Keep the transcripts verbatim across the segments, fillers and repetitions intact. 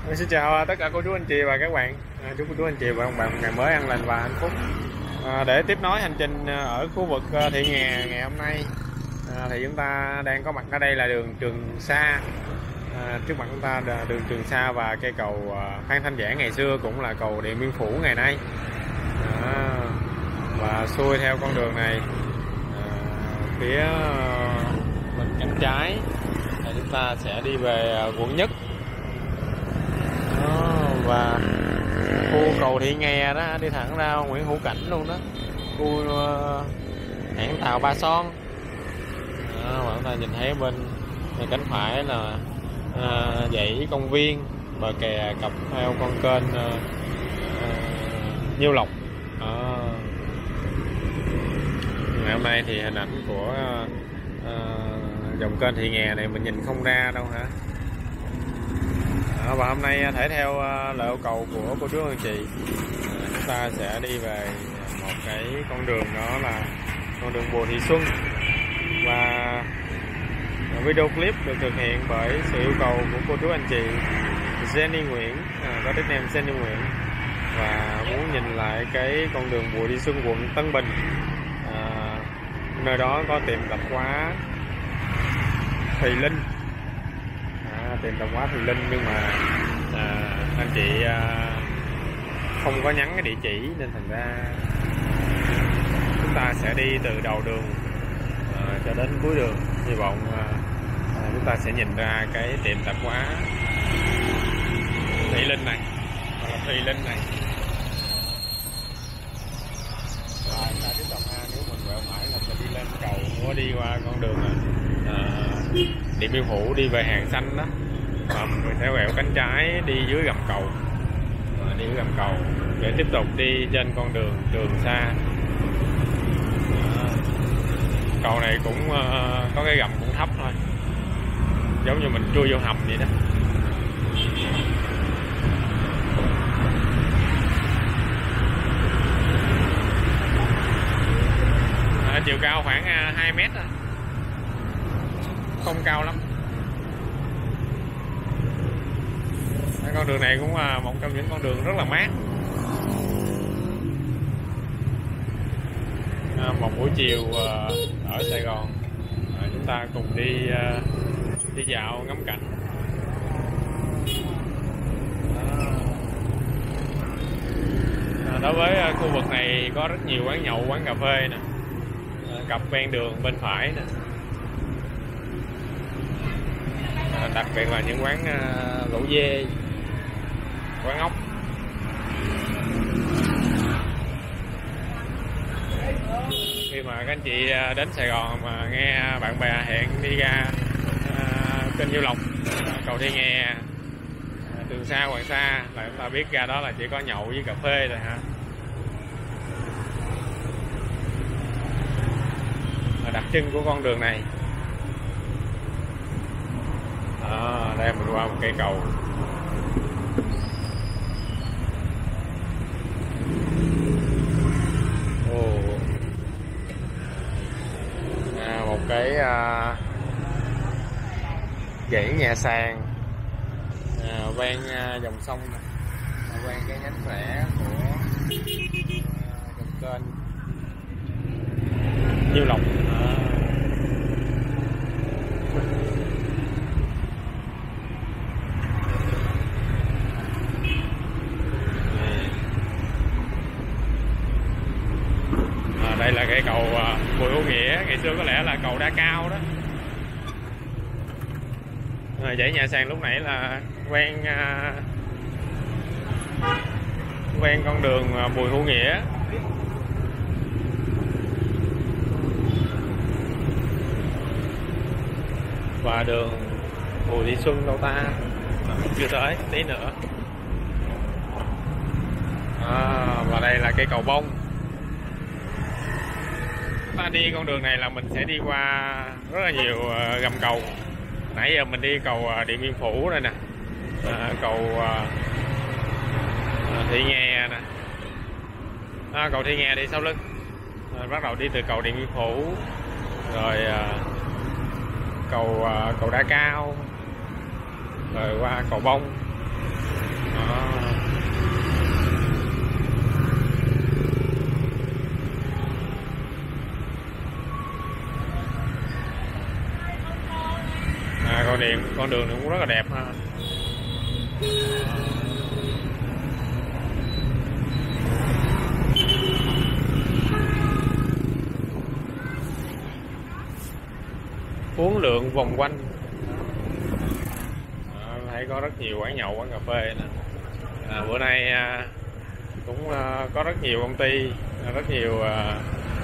Xin chào tất cả cô chú anh chị và các bạn. À, chúc cô chú anh chị và các bạn một ngày mới an lành và hạnh phúc. À, để tiếp nối hành trình ở khu vực Thị Nghè ngày hôm nay, à, thì chúng ta đang có mặt ở đây là đường Trường Sa. À, trước mặt chúng ta là đường Trường Sa và cây cầu Phan Thanh Giản ngày xưa cũng là cầu Điện Biên Phủ ngày nay. À, và xuôi theo con đường này, à, phía bên cánh trái thì chúng ta sẽ đi về quận Nhất. Và khu cầu Thị Nghè đó đi thẳng ra Nguyễn Hữu Cảnh luôn đó, khu uh, hãng tàu Ba Son đó, và chúng ta nhìn thấy bên, bên cánh phải là uh, dãy công viên bờ kè cặp theo con kênh uh, uh, Nhiêu Lộc. Uh, ngày hôm nay thì hình ảnh của uh, uh, dòng kênh Thị Nghè này mình nhìn không ra đâu hả. Và hôm nay thể theo lời yêu cầu của cô chú anh chị, chúng ta sẽ đi về một cái con đường, đó là con đường Bùi Thị Xuân. Và video clip được thực hiện bởi sự yêu cầu của cô chú anh chị Jenny Nguyễn, có đích name Jenny Nguyễn, và muốn nhìn lại cái con đường Bùi Thị Xuân, quận Tân Bình. À, nơi đó có tiệm tạp hóa Thùy Linh, tiệm tạp hóa Thùy Linh, nhưng mà à, anh chị à, không có nhắn cái địa chỉ nên thành ra chúng ta sẽ đi từ đầu đường à, cho đến cuối đường. Hy vọng à, à, chúng ta sẽ nhìn ra cái tiệm tạp hóa Thùy Linh này, hoặc là Thùy Linh này. Và ta tiếp tục ha, nếu mình quẹo phải là mình đi lên cầu, có đi qua con đường à, Điện Biên Phủ đi về Hàng Xanh đó, và mình sẽ quẹo cánh trái đi dưới gầm cầu, à, đi dưới gầm cầu để tiếp tục đi trên con đường Trường Sa. À, cầu này cũng uh, có cái gầm cũng thấp thôi, giống như mình chui vô hầm vậy đó. À, chiều cao khoảng uh, hai mét, không cao lắm. Con đường này cũng là một trong những con đường rất là mát. À, một buổi chiều ở Sài Gòn, à, chúng ta cùng đi đi dạo ngắm cảnh. À, đối với khu vực này có rất nhiều quán nhậu, quán cà phê nè, à, cặp ven đường bên phải nè. À, đặc biệt là những quán uh, lẩu dê, quán ốc. Khi mà các anh chị đến Sài Gòn mà nghe bạn bè hẹn đi ra uh, kênh Nhiêu Lộc, cầu Thị Nghè, uh, Trường Sa, Hoàng Sa, là chúng ta biết ra đó là chỉ có nhậu với cà phê rồi hả. Là đặc trưng của con đường này. À, đây mình qua một cây cầu. Oh. À, một cái à, dãy nhà sàn à, ven à, dòng sông này, ven cái nhánh rẽ của à, dòng kênh Nhiêu Lộc. À. Đây là cái cầu uh, Bùi Hữu Nghĩa, ngày xưa có lẽ là cầu Đa Cao đó. À, dãy nhà sàn lúc nãy là ven uh, ven con đường uh, Bùi Hữu Nghĩa. Và đường Bùi Thị Xuân đâu ta, chưa tới, tí nữa. À, và đây là cây cầu bông. Ta đi con đường này là mình sẽ đi qua rất là nhiều uh, gầm cầu. Nãy giờ mình đi cầu uh, Điện Biên Phủ đây nè, à, cầu uh, Thị Nghè nè, à, cầu Thị Nghè đi sau lưng, à, bắt đầu đi từ cầu Điện Biên Phủ, rồi uh, cầu uh, cầu Đa Cao, rồi qua cầu Bông, Đó. À, con điện con đường cũng rất là đẹp ha. Uống lượng vòng quanh. À, thấy có rất nhiều quán nhậu, quán cà phê nè. À, bữa nay à, cũng à, có rất nhiều công ty, rất nhiều à,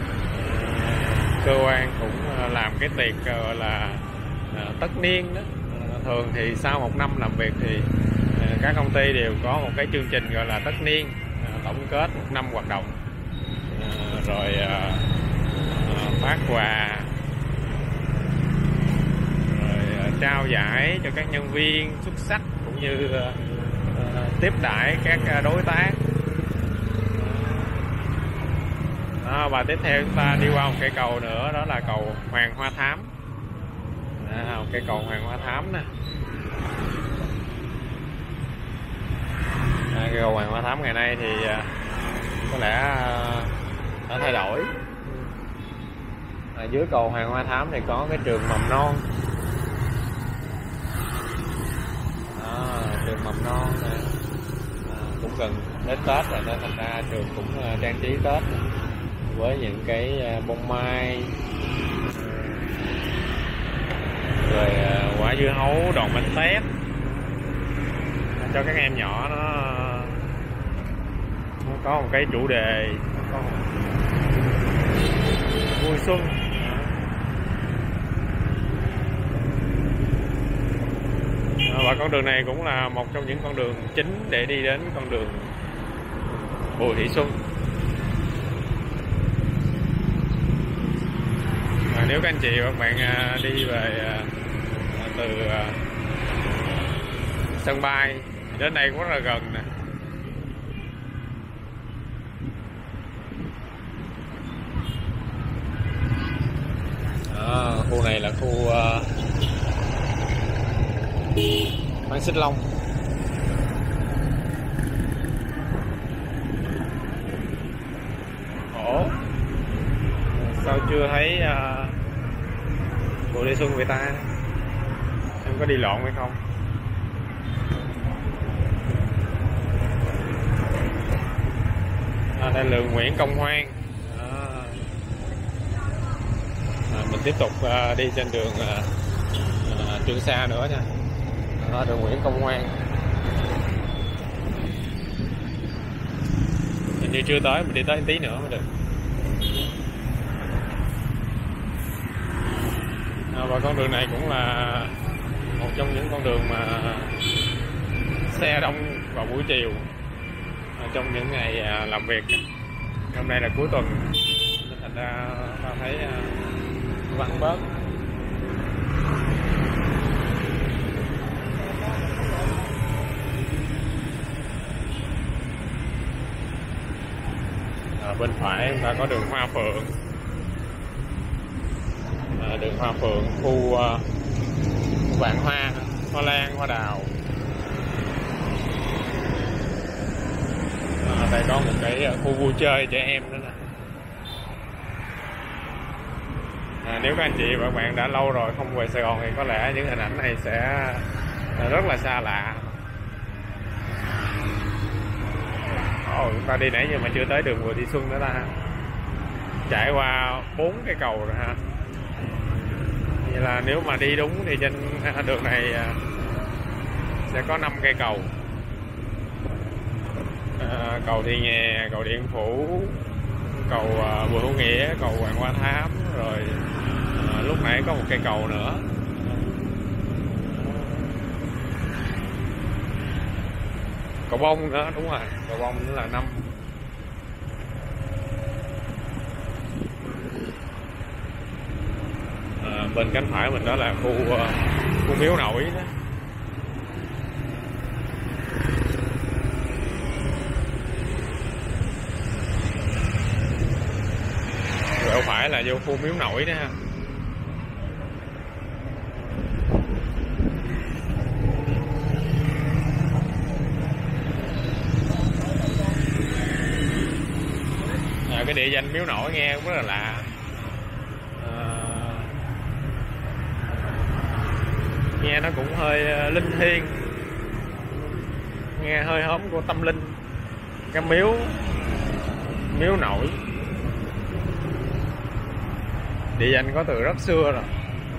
cơ quan cũng à, làm cái tiệc gọi là à, tất niên đó. À, thường thì sau một năm làm việc thì à, các công ty đều có một cái chương trình gọi là tất niên, à, tổng kết một năm hoạt động, à, rồi à, à, phát quà, trao giải cho các nhân viên xuất sắc, cũng như uh, tiếp đãi các đối tác. Đó, và tiếp theo chúng ta đi qua một cây cầu nữa, đó là cầu Hoàng Hoa Thám. À, một cây cầu Hoàng Hoa Thám nè. À, cây cầu Hoàng Hoa Thám ngày nay thì uh, có lẽ uh, đã thay đổi. À, dưới cầu Hoàng Hoa Thám thì có cái trường mầm non. Trường mầm non này. À, cũng gần đến Tết rồi nên thành ra trường cũng uh, trang trí Tết với những cái uh, bông mai, rồi uh, quả dưa hấu, đòn bánh tét cho các em nhỏ. Nó, nó có một cái chủ đề, có một vui xuân. Và con đường này cũng là một trong những con đường chính để đi đến con đường Bùi Thị Xuân. À, nếu các anh chị và các bạn đi về từ sân bay đến đây cũng rất là gần nè. À, khu này là khu uh, bán xích lông. Ủa, sao chưa thấy uh, Bùi Thị Xuân người ta? Em có đi lộn hay không? À, đây là Nguyễn Công Hoan. À, à, mình tiếp tục uh, đi trên đường uh, uh, Trường Sa nữa nha. Đó, đường Nguyễn Công Hoan. Hình như chưa tới, mình đi tới một tí nữa mới được. À, và con đường này cũng là một trong những con đường mà xe đông vào buổi chiều trong những ngày làm việc. Hôm nay là cuối tuần nên thành ra ta thấy vắng bớt. À, bên phải chúng ta có đường Hoa Phượng. À, đường Hoa Phượng, khu uh, vạn hoa, hoa lan, hoa đào. À, đây có một cái khu vui chơi trẻ em nữa nè. À, nếu các anh chị và các bạn đã lâu rồi không về Sài Gòn thì có lẽ những hình ảnh này sẽ rất là xa lạ. Ồ, chúng ta đi nãy giờ mà chưa tới đường Bùi Thị Xuân nữa ta. Trải qua bốn cái cầu rồi ha. Vậy là nếu mà đi đúng thì trên đường này sẽ có năm cây cầu. À, cầu Thị Nghè, cầu Điện Phủ, cầu uh, Bùi Hữu Nghĩa, cầu Hoàng Hoa Thám, rồi uh, lúc nãy có một cây cầu nữa. Cầu Bông nữa, đúng rồi, cầu Bông nữa là năm. À, bên cánh phải mình đó là khu uh, khu Miếu Nổi đó. Quẹo phải là vô khu Miếu Nổi đó ha. cái địa danh Miếu Nổi nghe cũng rất là lạ. À, nghe nó cũng hơi linh thiêng, nghe hơi hóm của tâm linh. Cái miếu Miếu Nổi, địa danh có từ rất xưa rồi.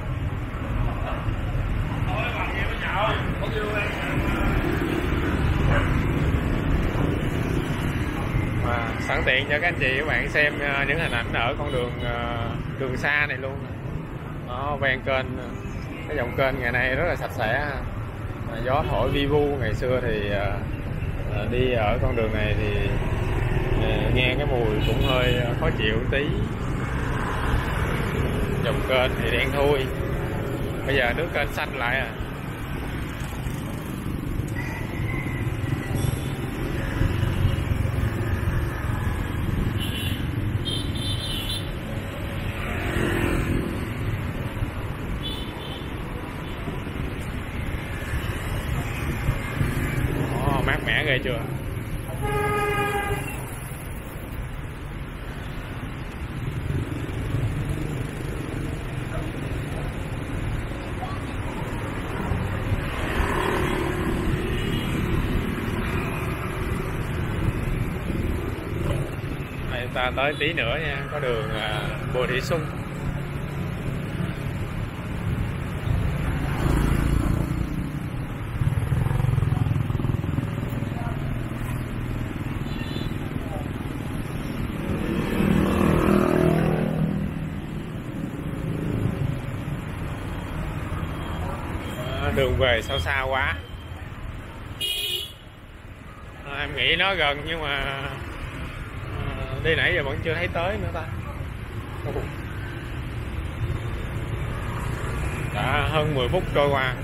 Và sẵn tiện cho các anh chị các bạn xem những hình ảnh ở con đường đường xa này luôn. Đó, ven kênh, cái dòng kênh ngày nay rất là sạch sẽ, gió thổi vi vu. Ngày xưa thì đi ở con đường này thì nghe cái mùi cũng hơi khó chịu một tí. Dòng kênh thì đen thui, bây giờ nước kênh xanh lại à. Ồ, mát mẻ ghê chưa. Ta tới tí nữa nha, có đường uh, Bồ Thị Xuân. À, đường về sao xa quá. À, em nghĩ nó gần nhưng mà đi nãy giờ vẫn chưa thấy tới nữa ta. Đã hơn mười phút trôi qua.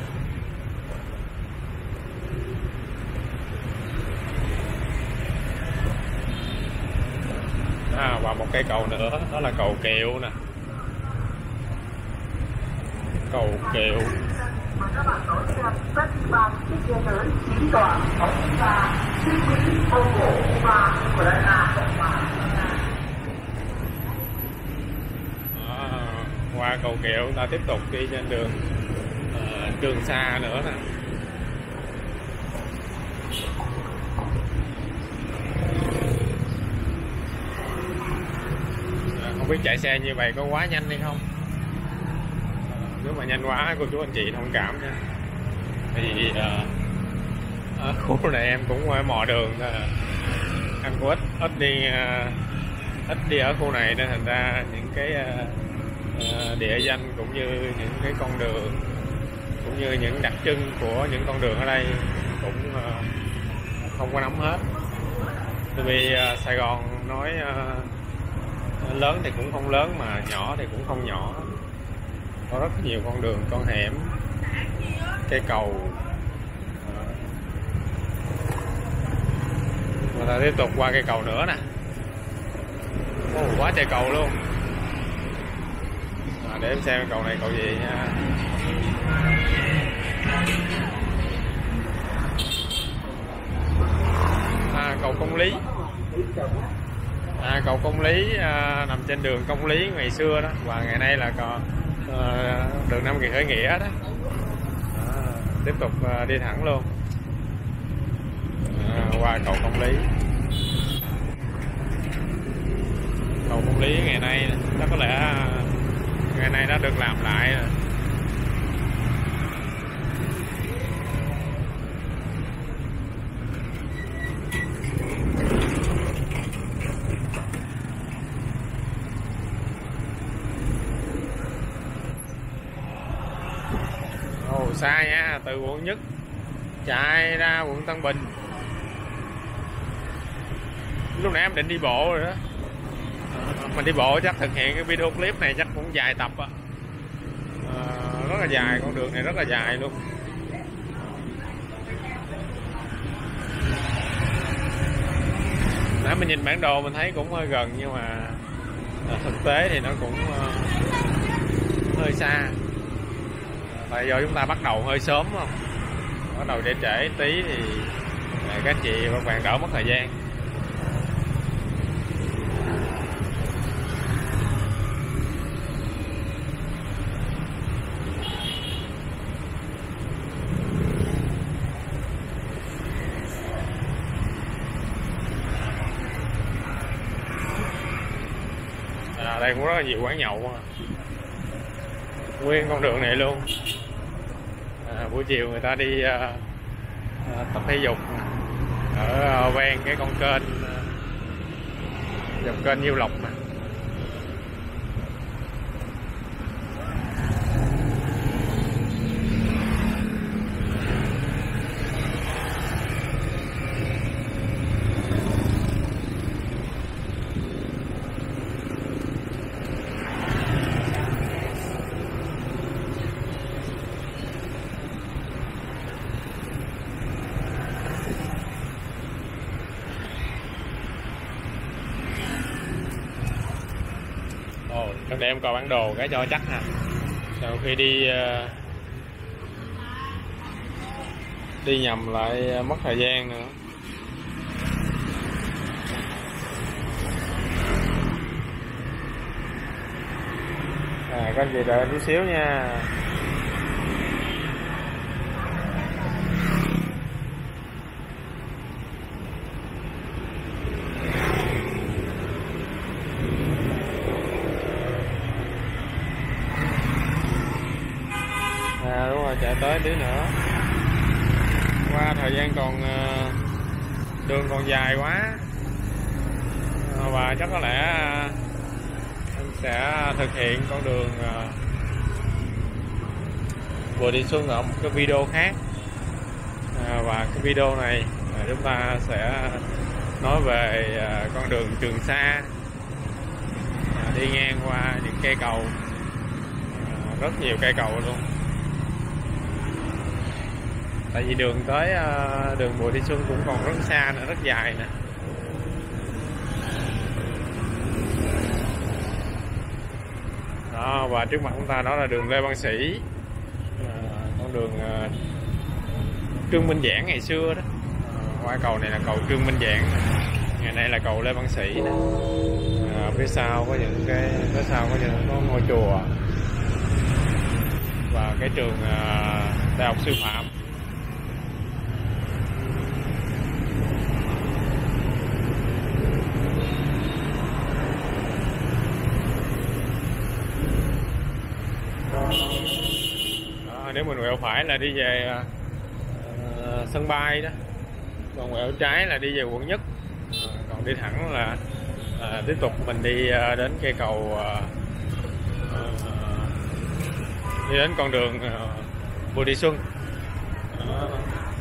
À, và một cây cầu nữa, đó là cầu Kiệu nè. Cầu Kiệu. À, qua cầu Kiệu ta tiếp tục đi trên đường uh, Trường Sa nữa nè. À, không biết chạy xe như vậy có quá nhanh hay không. Nếu mà nhanh quá cô chú anh chị thông cảm nha. Thì uh, ở khu này em cũng mò đường, uh, em cũng ít ít đi uh, ít đi ở khu này nên thành ra những cái uh, uh, địa danh cũng như những cái con đường cũng như những đặc trưng của những con đường ở đây cũng uh, không có nắm hết. Tại vì uh, Sài Gòn nói uh, lớn thì cũng không lớn mà nhỏ thì cũng không nhỏ. Có rất nhiều con đường, con hẻm, cây cầu. Và ta tiếp tục qua cây cầu nữa nè. Ồ, quá trời cầu luôn. À, để em xem cầu này cầu gì nha. À, cầu Công Lý. À, cầu Công Lý à, nằm trên đường Công Lý ngày xưa đó, và ngày nay là còn à, đường Nam Kỳ Khởi Nghĩa đó. À, tiếp tục à, đi thẳng luôn à, qua cầu Công Lý. Cầu Công Lý ngày nay nó có lẽ ngày nay đã được làm lại rồi. Ồ, xa nha, từ quận Nhất chạy ra quận Tân Bình. Lúc nãy em định đi bộ rồi đó. Mình đi bộ chắc thực hiện cái video clip này chắc cũng dài tập á. À, rất là dài, con đường này rất là dài luôn. Nãy mình nhìn bản đồ mình thấy cũng hơi gần nhưng mà thực tế thì nó cũng uh, hơi xa. Tại do chúng ta bắt đầu hơi sớm không? Bắt đầu trễ trễ tí thì các chị và các bạn đỡ mất thời gian. đây cũng rất là nhiều quán nhậu, nguyên con đường này luôn. À, buổi chiều người ta đi uh, uh, tập thể dục ở uh, ven cái con kênh uh, dòng kênh Nhiêu Lộc này. Để em coi bản đồ cái cho chắc ha, sau khi đi uh, đi nhầm lại mất thời gian nữa. À, các anh chị đợi chút xíu nha. À, đúng rồi, chạy tới tí nữa. Qua thời gian còn đường còn dài quá, và chắc có lẽ em sẽ thực hiện con đường Bùi Thị Xuân ở một cái video khác. À, và cái video này chúng ta sẽ nói về con đường Trường Sa, đi ngang qua những cây cầu, rất nhiều cây cầu luôn. Tại vì đường tới uh, đường Bùi Thị Xuân cũng còn rất xa nữa, rất dài nè. Đó, và trước mặt chúng ta đó là đường Lê Văn Sĩ, uh, con đường uh, Trương Minh Giảng ngày xưa đó. Uh, qua cầu này là cầu Trương Minh Giảng, ngày nay là cầu Lê Văn Sĩ nè. Uh, phía sau có những cái phía sau có những có ngôi chùa và cái trường uh, Đại học Sư phạm. Đó, nếu mình quẹo phải là đi về uh, sân bay đó, còn quẹo trái là đi về quận Nhất, uh, còn đi thẳng là uh, tiếp tục mình đi uh, đến cây cầu uh, uh, đi đến con đường uh, Bùi Thị Xuân. Đó.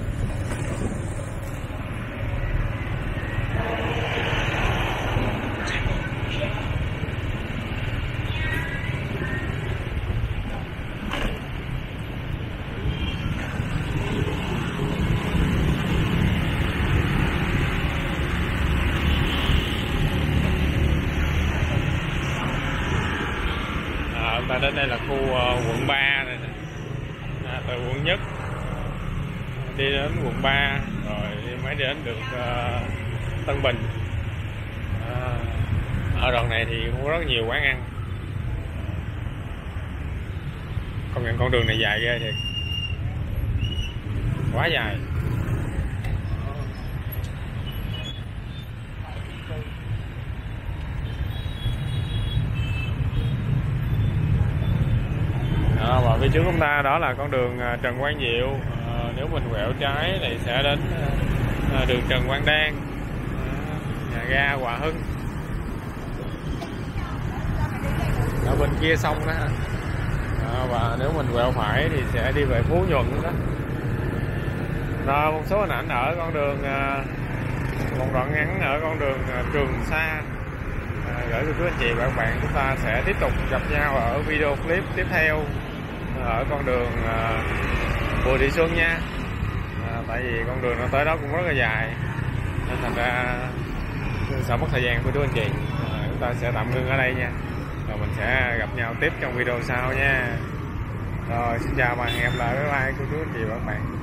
Ta đến đây là khu uh, quận ba này nè. À, từ quận Nhất đi đến quận ba rồi đi mới đến được uh, Tân Bình. À, ở đoạn này thì cũng có rất nhiều quán ăn. Công nhận con đường này dài ghê thiệt, quá dài. À, và phía trước chúng ta đó là con đường Trần Quang Diệu. À, nếu mình quẹo trái thì sẽ đến à, đường Trần Quang Đan, à, nhà ga Hòa Hưng. Ở bên kia sông đó. À, và nếu mình quẹo phải thì sẽ đi về Phú Nhuận đó. Rồi một số hình ảnh ở con đường à, một đoạn ngắn ở con đường à, Trường Sa. À, gửi cho quý anh chị và các bạn. Chúng ta sẽ tiếp tục gặp nhau ở video clip tiếp theo ở con đường uh, Bùi Thị Xuân nha. À, tại vì con đường nó tới đó cũng rất là dài nên thành ra sợ mất thời gian của chú anh chị. À, chúng ta sẽ tạm ngưng ở đây nha, rồi mình sẽ gặp nhau tiếp trong video sau nha. Rồi xin chào và hẹn gặp lại, bye bye cô chú anh chị và các bạn.